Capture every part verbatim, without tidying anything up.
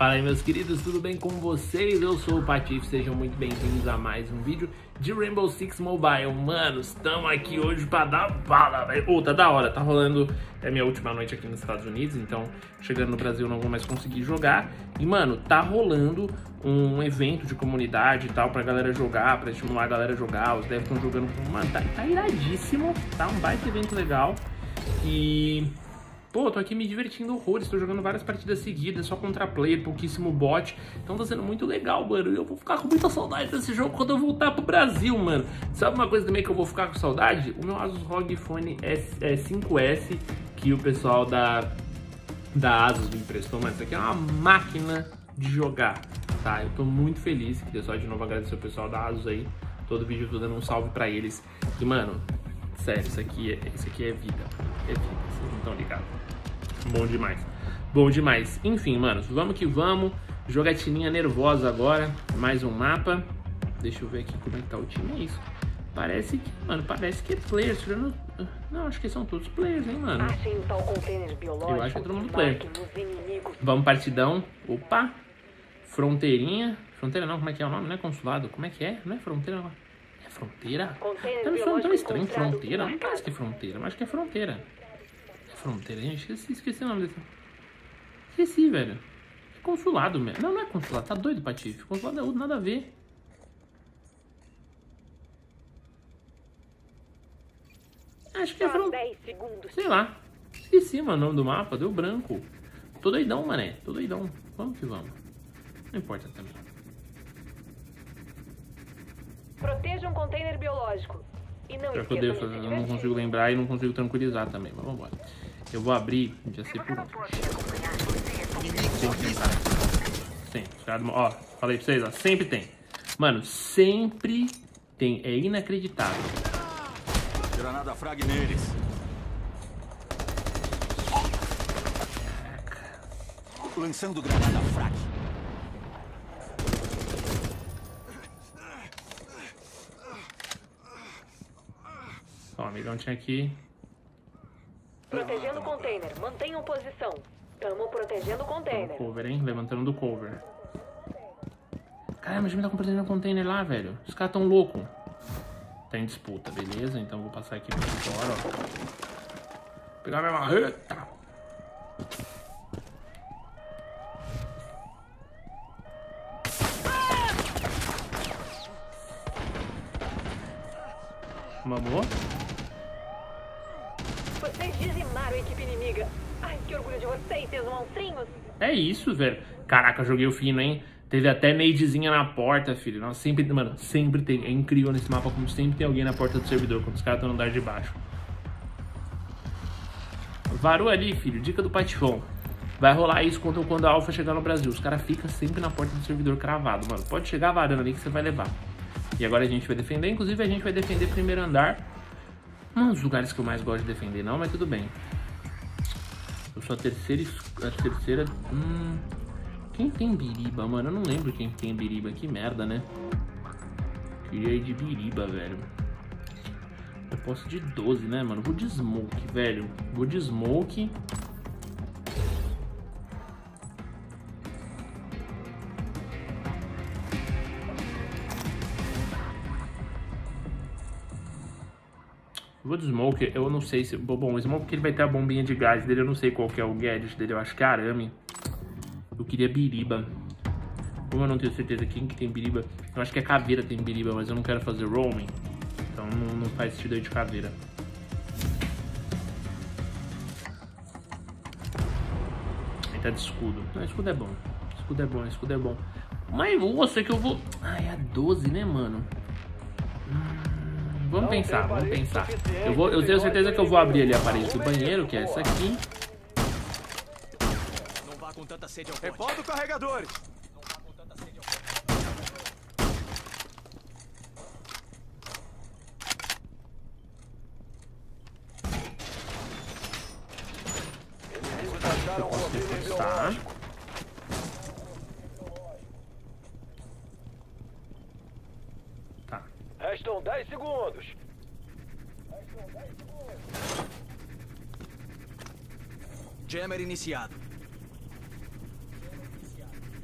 Fala aí, meus queridos, tudo bem com vocês? Eu sou o Patife, sejam muito bem-vindos a mais um vídeo de Rainbow Six Mobile. Mano, estamos aqui hoje pra dar bala, velho. Ô, tá da hora, tá rolando, é minha última noite aqui nos Estados Unidos, então chegando no Brasil não vou mais conseguir jogar. E, mano, tá rolando um evento de comunidade e tal pra galera jogar, pra estimular a galera a jogar. Os devs estão jogando com... Mano, tá, tá iradíssimo, tá um baita evento legal. E... Pô, tô aqui me divertindo horrores, tô jogando várias partidas seguidas, só contra player, pouquíssimo bot. Então tá sendo muito legal, mano. E eu vou ficar com muita saudade desse jogo quando eu voltar pro Brasil, mano. Sabe uma coisa também que eu vou ficar com saudade? O meu Asus R O G Phone cinco S, que o pessoal da, da Asus me emprestou, mano. Isso aqui é uma máquina de jogar, tá? Eu tô muito feliz. Queria só de novo agradecer o pessoal da Asus aí. Todo vídeo eu tô dando um salve pra eles. E, mano, sério, isso aqui é, isso aqui é vida. É vida, vocês não estão ligados. Bom demais. Bom demais. Enfim, mano, vamos que vamos. Jogatininha nervosa agora. Mais um mapa. Deixa eu ver aqui como é que tá o time. É isso. Parece que, mano, parece que é players. Não, acho que são todos players, hein, mano. Eu acho que é todo mundo player. Vamos, partidão. Opa. Fronteirinha. Fronteira não, como é que é o nome? Não é consulado? Como é que é? Não é fronteira, não. É fronteira? Tá me falando tão estranho. Fronteira? Não parece que é fronteira, mas acho que é fronteira. Fronteira, gente, esqueci, esqueci o nome desse. Esqueci, velho. É consulado mesmo. Não, não é consulado, tá doido, Patife. Consulado é outro, nada a ver. Acho que é fronteira. Sei lá. Esqueci, mano, o nome do mapa, deu branco. Tô doidão, mané, tô doidão. Vamos que vamos. Não importa também. Proteja um container biológico. E não eu, Deus, eu não consigo lembrar e não consigo tranquilizar também, mas vamos embora. Eu vou abrir, já sei por onde. Sempre tem, cara. Sempre. Ó, falei pra vocês, ó, sempre tem. Mano, sempre tem. É inacreditável. Granada frag neles. Lançando granada frag. Ó, o amigão tinha aqui. Protegendo o container. Mantenham posição. Tamo protegendo o container. Cover, hein? Levantando do cover. Caramba, o time tá protegendo o container lá, velho. Os caras tão loucos. Tá em disputa, beleza? Então eu vou passar aqui por fora, ó. Pegar minha marreta. Mamou? Vocês dizimaram a equipe inimiga. Ai, que orgulho de vocês, seus monstrinhos. É isso, velho. Caraca, joguei o fino, hein? Teve até nadezinha na porta, filho. Nossa, sempre, mano, sempre tem. É incrível nesse mapa como sempre tem alguém na porta do servidor, quando os caras estão no andar de baixo. Varou ali, filho. Dica do Patifão. Vai rolar isso quando, quando a Alpha chegar no Brasil. Os caras ficam sempre na porta do servidor cravado, mano. Pode chegar varando ali que você vai levar. E agora a gente vai defender. Inclusive a gente vai defender primeiro andar. Um dos lugares que eu mais gosto de defender, não, mas tudo bem. Eu sou a terceira... A terceira... Hum... Quem tem biriba, mano? Eu não lembro quem tem biriba. Que merda, né? Queria ir de biriba, velho. Eu posso de doze, né, mano? Vou de smoke, velho. Vou de smoke. Vou de smoke, eu não sei se... Bom, o smoke ele vai ter a bombinha de gás dele, eu não sei qual que é o gadget dele, eu acho que é arame. Eu queria biriba. Como eu não tenho certeza quem que tem biriba, eu acho que a caveira tem biriba, mas eu não quero fazer roaming. Então não, não faz sentido aí de caveira. Aí tá de escudo. Não, escudo é bom. Escudo é bom, escudo é bom. Mas você que eu vou... Ai, é doze, né, mano? Hum... Vamos pensar, vamos pensar. Eu, vou, eu tenho certeza que eu vou abrir ali a parede do banheiro, que é essa aqui. Não vá com tanta sede ao ponte. Reporta o carregadores. Não vá com tanta sede ao ponte. Eu posso reforçar. Tá. Restam dez segundos. Jammer iniciado.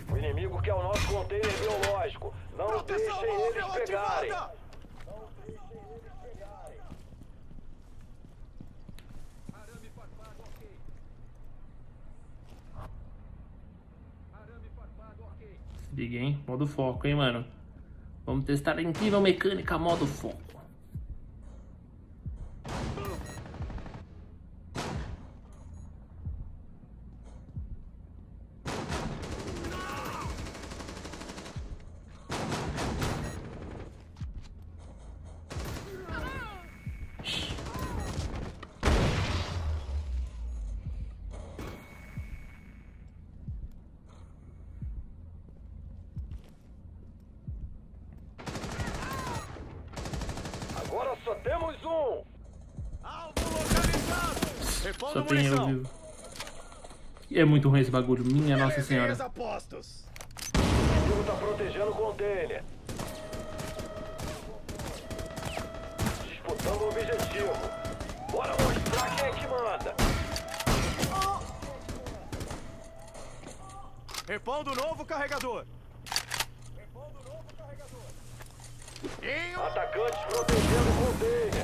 O inimigo quer o nosso container biológico. Não deixem eles pegarem. Se liga, hein? Modo foco, hein, mano? Vamos testar a incrível mecânica modo foco. Agora só temos um. Alvo localizado. Repondo Só tem eu munição. vivo. E é muito ruim esse bagulho, minha Nossa Senhora. Beleza, postos. O inimigo tá protegendo o container. Disputando o objetivo. Bora mostrar quem é que manda. Repondo novo carregador. Em um... Atacantes protegendo o container.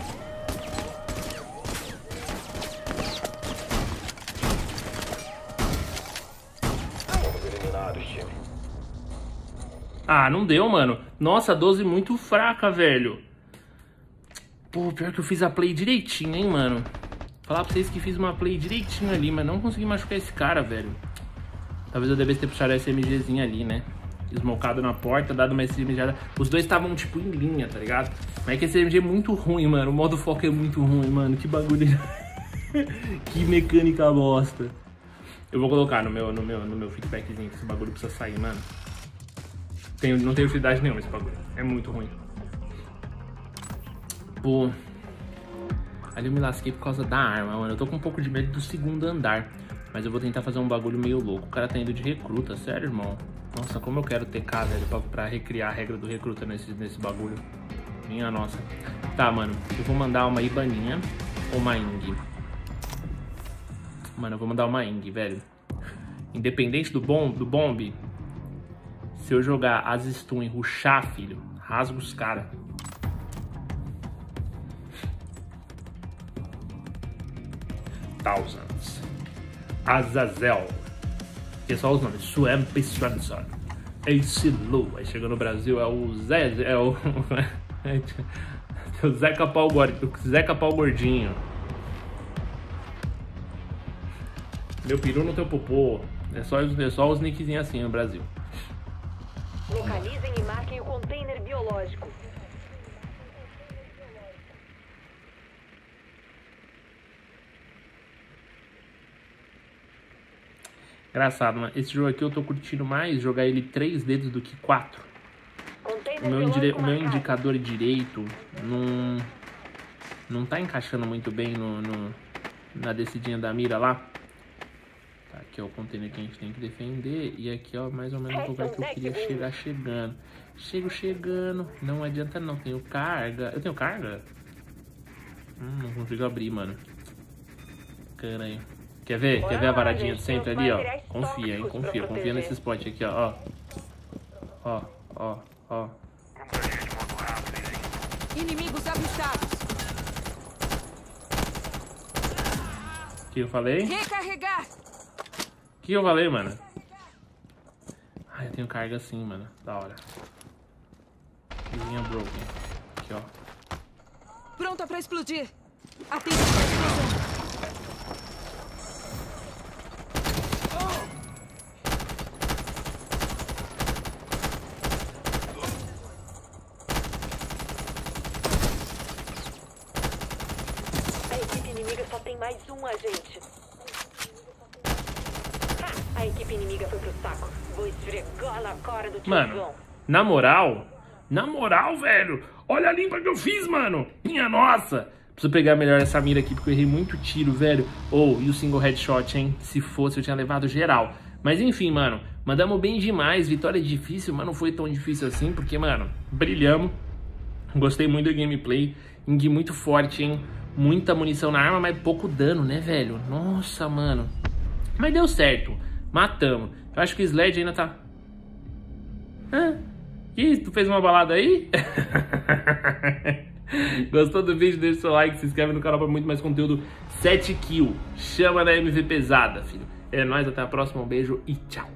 Fomos eliminados, time. Ah, não deu, mano. Nossa, a doze muito fraca, velho. Pô, pior que eu fiz a play direitinho, hein, mano. Falar pra vocês que fiz uma play direitinho ali, mas não consegui machucar esse cara, velho. Talvez eu devesse ter puxado essa SMGzinha ali, né? Smocado na porta, dado uma S M G. Os dois estavam, tipo, em linha, tá ligado? Mas é que esse S M G é muito ruim, mano. O modo foco é muito ruim, mano. Que bagulho. Que mecânica bosta. Eu vou colocar no meu, no meu, no meu feedbackzinho que esse bagulho precisa sair, mano. Tenho, não tem utilidade nenhuma esse bagulho. É muito ruim. Pô. Ali eu me lasquei por causa da arma, mano. Eu tô com um pouco de medo do segundo andar. Mas eu vou tentar fazer um bagulho meio louco. O cara tá indo de recruta, sério, irmão. Nossa, como eu quero T K, velho, pra, pra recriar a regra do recruta nesse, nesse bagulho. Minha nossa. Tá, mano, eu vou mandar uma Ibaninha ou uma Ing. Mano, eu vou mandar uma Ing, velho. Independente do, bom, do bomb, se eu jogar as stun e rushar, filho, rasga os caras. Thousands. Azazel. Que é só os nomes. Swamp Swanson. Ace Lu. Aí chegou no Brasil é o Zé. É o. o Zeca Pau Gordinho. Zeca Pau Gordinho. Meu peru no teu popô. É só, é só os nickzinhos assim no Brasil. Localizem e marquem o container biológico. Engraçado, mano. Esse jogo aqui eu tô curtindo mais jogar ele três dedos do que quatro. O meu, indire... o meu indicador direito não, não tá encaixando muito bem no, no... na descidinha da mira lá. Tá, aqui é o container que a gente tem que defender. E aqui, ó, mais ou menos o lugar que eu queria chegar chegando. Chego chegando. Não adianta não. Tenho carga. Eu tenho carga? Hum, não consigo abrir, mano. Caralho. Quer ver? Quer ver a varadinha do centro ali, ó? Confia, hein? Confia. Confia nesse spot aqui, ó. Ó, ó, ó. Inimigos avistados. O que eu falei? Recarregar. O que eu falei, mano? Ah, eu tenho carga sim, mano. Da hora. Linha broken. Aqui, ó. Pronta pra explodir. Atenta pra explosão. A equipe inimiga só tem mais um agente. Ha! A equipe inimiga foi pro saco. Vou esfregar na cara do tiozão. Mano, na moral, na moral, velho, olha a limpa que eu fiz, mano. Minha nossa. Preciso pegar melhor essa mira aqui, porque eu errei muito tiro, velho. Ou, oh, e o single headshot, hein? Se fosse, eu tinha levado geral. Mas enfim, mano, mandamos bem demais. Vitória difícil, mas não foi tão difícil assim, porque, mano, brilhamos. Gostei muito do gameplay. Ing muito forte, hein? Muita munição na arma, mas pouco dano, né, velho? Nossa, mano. Mas deu certo. Matamos. Eu acho que o Sledge ainda tá... Hã? Que isso? Tu fez uma balada aí? Gostou do vídeo? Deixa o seu like, se inscreve no canal para muito mais conteúdo. sete kills. Chama na M V pesada, filho. É nóis, até a próxima. Um beijo e tchau.